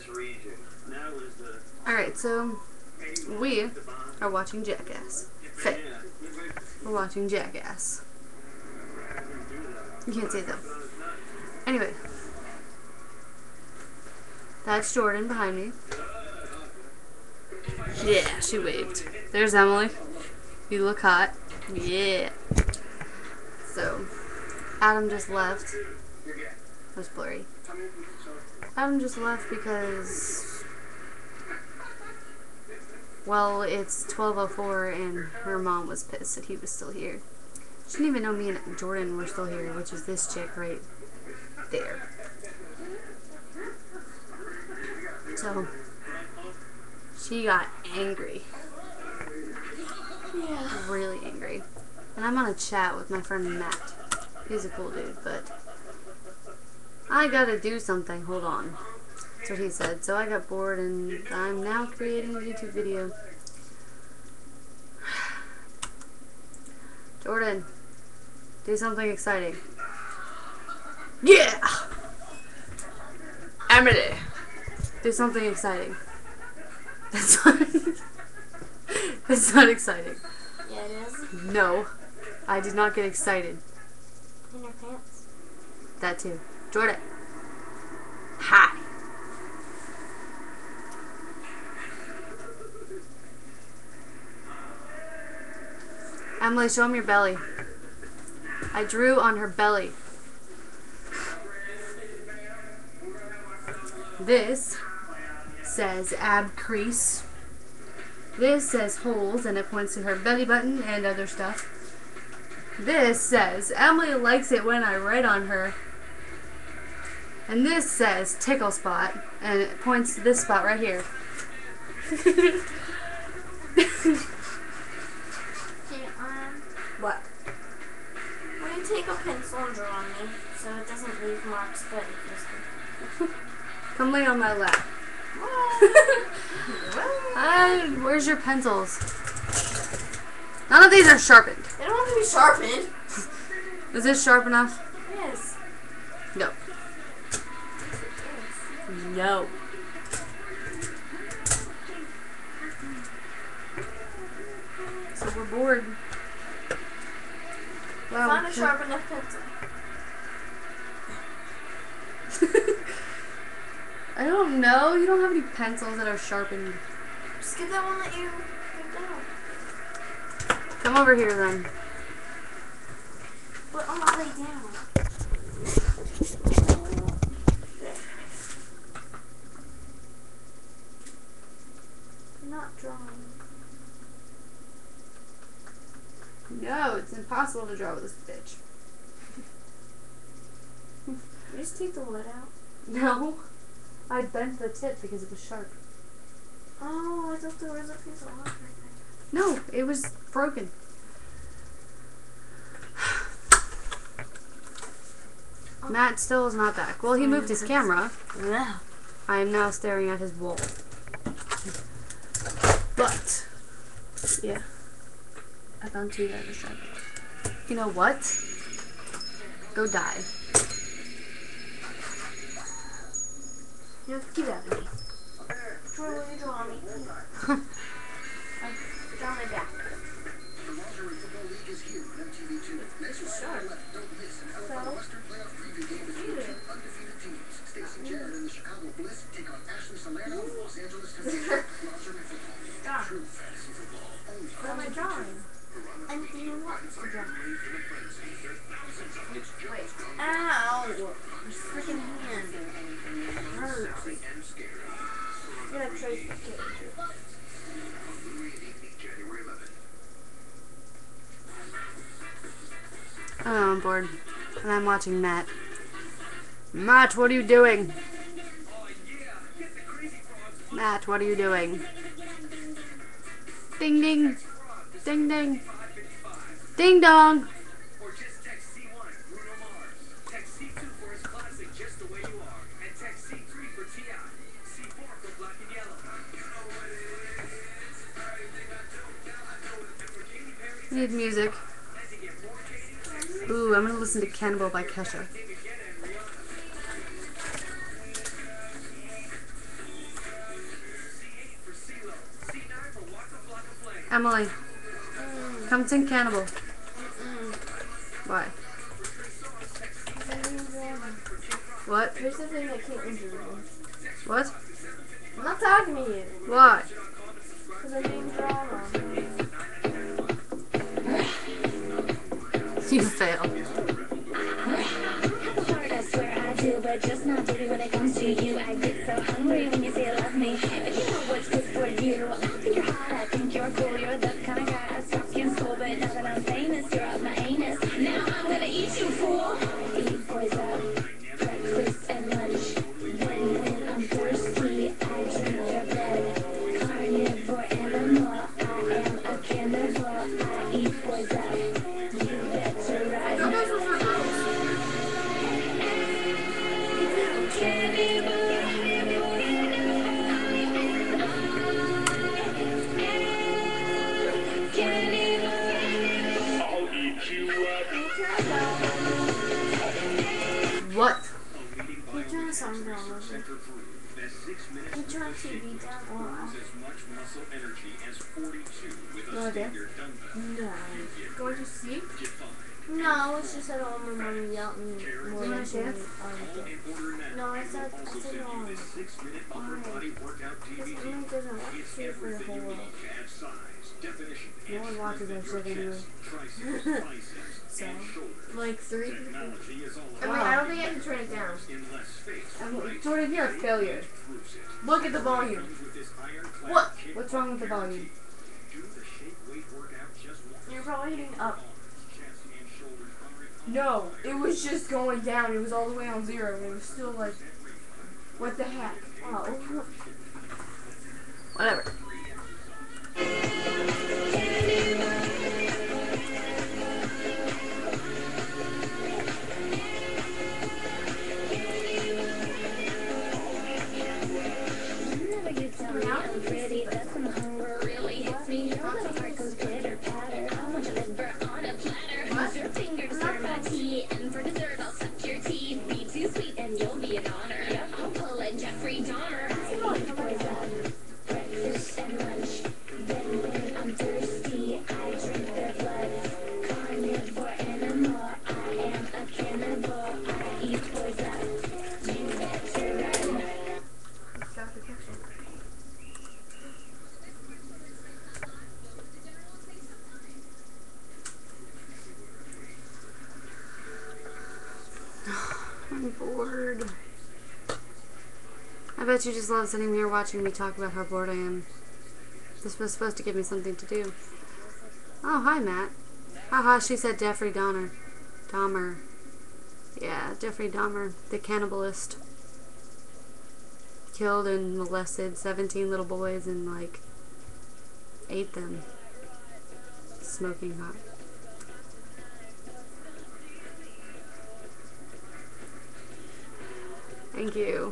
Alright, so we are watching Jackass. Faye. We're watching Jackass. You can't see it though. Anyway. That's Jordan behind me. Yeah, she waved. There's Emily. You look hot. Yeah. So, Adam just left. It was blurry. Adam just left because, well, it's 12:04 and her mom was pissed that he was still here. She didn't even know me and Jordan were still here, which is this chick right there. So, she got angry. Yeah. Really angry. And I'm on a chat with my friend Matt. He's a cool dude, but I gotta do something. Hold on. That's what he said. So I got bored and I'm now creating a YouTube video. Jordan, do something exciting. Yeah! Emily, do something exciting. That's not exciting. Yeah, it is. No, I did not get excited. In your pants? That too. Jordan. Hi. Emily, show him your belly. I drew on her belly. This says ab crease. This says holes, and it points to her belly button and other stuff. This says Emily likes it when I write on her. And this says tickle spot, and it points to this spot right here. What? Will you take a pencil and draw on me so it doesn't leave marks, but it just... Come lay on my lap. Where's your pencils? None of these are sharpened. They don't have to be sharpened. Is this sharp enough? Yes. No. No. So we're bored. Wow. Find a sharp enough pencil. I don't know. You don't have any pencils that are sharpened. Just get that one that you picked out. Come over here then. But on the way down. I'm not drawing. No, it's impossible to draw with this bitch. You just take the wood out. No. I bent the tip because it was sharp. Oh, I thought there was a piece of wood right there. No, it was broken. Matt still is not back. Well, he moved his camera. Yeah. I am now staring at his wall. But, yeah. I found two that are sharp. You know what? Go die. No, get out of me. Draw, will you draw me? Draw my back. This is sharp. So? Stop. What am I drawing? Anything you want to draw. Wait. Ow! Your freaking hand. It hurts. You're gonna trace the picture. Oh, I'm bored. And I'm watching Matt. Matt, what are you doing? Matt, what are you doing? Ding ding. Ding ding. Ding dong. We need music. Ooh, I'm gonna listen to Cannibal by Kesha. Emily, come sing Cannibal. Why? What? Here's the thing that Caitlin drew me. What? I'm not talking to you. Why? Because I'm being drawn on. You fail. I swear I do, but just not baby when it comes to you. I get so hungry when you say you love me, but you know what's good for you. I think you're hot, I think you're cool. You're the kind of guy I'd stop in school, but now that I'm famous, you're up my anus. Now I'm gonna eat you, fool. I eat boys up, breakfast and lunch. Then when I'm thirsty, I drink their blood. Carnivore animal, I am a cannibal. I eat boys up. You better ride. What? Can you turn the sound down a little bit? Can you turn TV down or off? No idea. No. Going to sleep? No, it's just that all my mom yelled at me more You than wanna she dance? No, I said no. Why? Because Emily doesn't watch TV for the whole world. No one watches that shit anyway. So, like 3 people. I Wow. mean, I don't think I can turn it down. Jordan, you're a failure. Look at the volume. What? What's wrong with the volume? You're probably hitting up. No, it was just going down. It was all the way on 0. It was still like, what the heck? Oh. Whatever. Whenever you tell me I'm pretty, that's when the hunger really hits me. Your little heart goes pitter patter. I want your liver on a platter. Use your finger to stir my tea, and for dessert I'll suck your teeth. Be too sweet and you'll be an honor. I'll pull a Jeffrey Dahmer. I eat boys up, breakfast and lunch. Then when I'm thirsty, I drink their blood. Carnivore animal, I am a cannibal. I eat boys up. You better run. I'm bored. I bet you just love sitting here watching me talk about how bored I am. This was supposed to give me something to do. Oh, hi, Matt. Haha, she said Jeffrey Dahmer. Dahmer. Yeah, Jeffrey Dahmer, the cannibalist. Killed and molested 17 little boys and, like, ate them. Smoking hot. Thank you.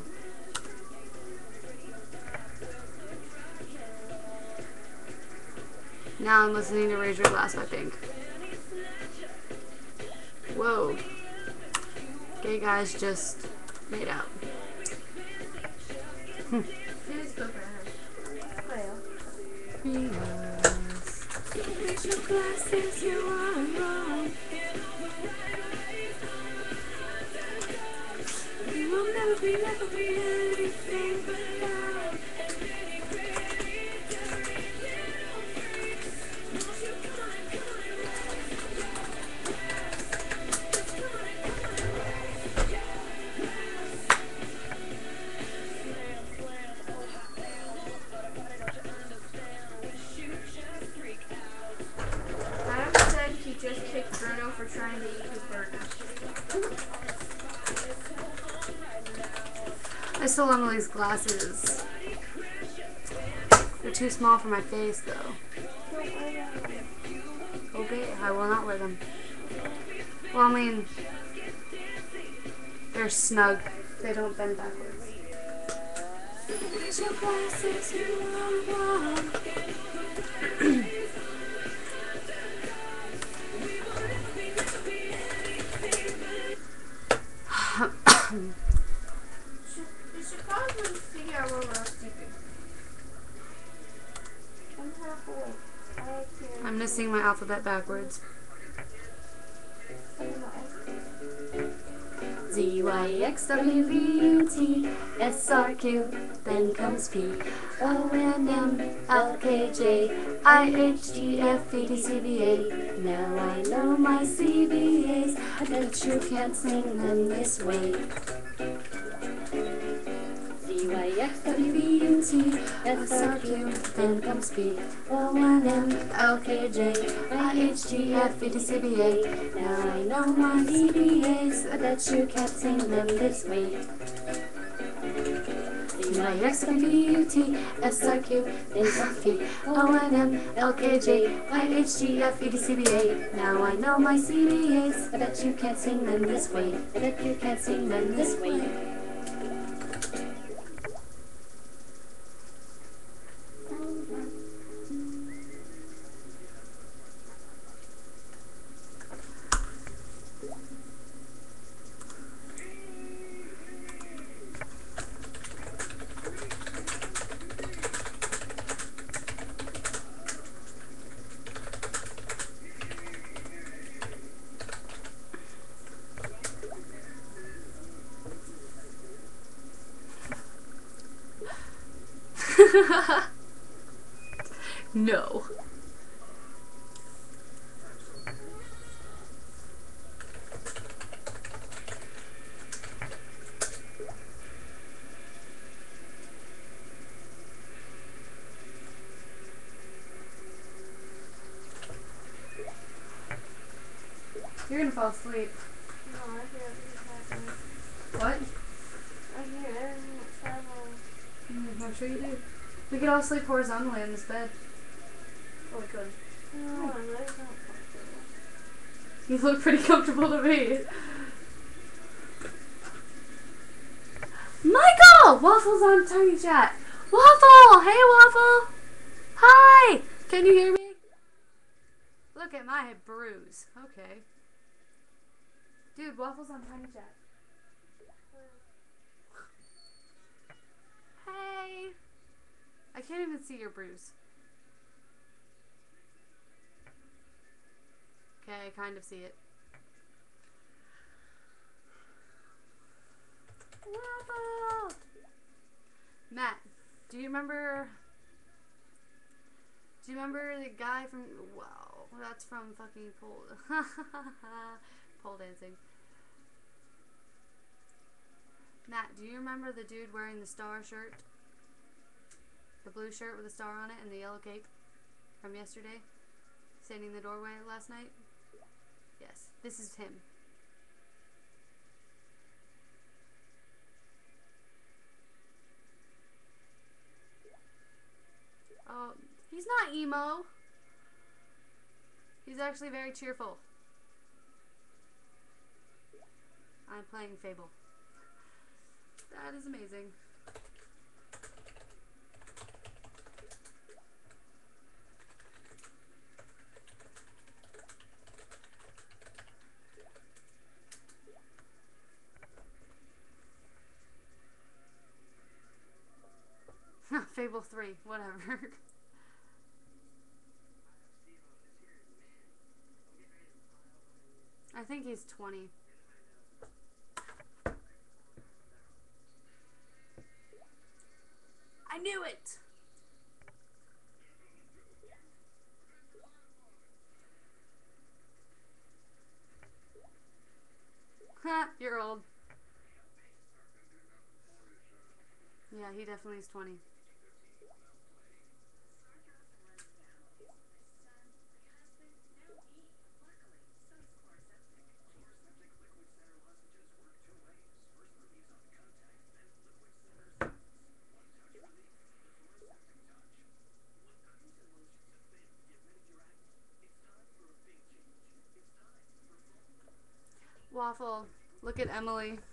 Now I'm listening to Raise Your Glass by Pink. Whoa. Gay guys just made out. Please go for it. Raise your glasses, you are wrong. You will never be anything but love. Adam said he just kicked Bruno for trying to eat his burger. I stole Emily's glasses. They're too small for my face, though. Okay, I will not wear them. Well, I mean, they're snug. They don't bend backwards. Raise your glasses, you are wrong. You should probably figure out where we're sleeping. I'm half awake. gonna sing my alphabet backwards. Z-Y-X-W-B-U-T-S-R-Q, then comes P-O-N-M-L-K-J-I-H-G-F-E-D-C-B-A. Now I know my CBAs, I bet you can't sing them this way. Z-Y-X-W-B-U-T-S-R-Q, then comes P-O-N-M-L-K-J-I-H-G-F-E-D-C-B-A. Now I know my CBAs, I bet you can't sing them this way. Z-Y-X-W-B-U-T-S-R-Q, then comes P-O-N-M-L-K-J-I-H-G-F-E-D-C-B-A. Now I know my CBAs, I bet you can't sing them this way. I bet you can't sing them this way. No. You're gonna fall asleep. No, I hear everything happening. What? I hear everything that's happening. I'm sure you do. We could all sleep horizontally in this bed. Oh, we could. No, my legs aren't comfortable. You look pretty comfortable to me. Michael! Waffle's on Tiny Chat. Waffle! Hey, Waffle! Hi! Can you hear me? Look at my bruise. Okay. Dude, Waffle's on Tiny Chat. Hey! I can't even see your bruise. Okay, I kind of see it. Waffle! Matt, do you remember the guy from, wow, that's from fucking pole, pole dancing. Matt, do you remember the dude wearing the star shirt? The blue shirt with a star on it and the yellow cape from yesterday? Standing in the doorway last night? Yes, this is him. Oh, he's not emo. He's actually very cheerful. I'm playing Fable. That is amazing. Fable 3, whatever. I think he's 20. I knew it! Ha, you're old. Yeah, he definitely is 20. Waffle, look at Emily.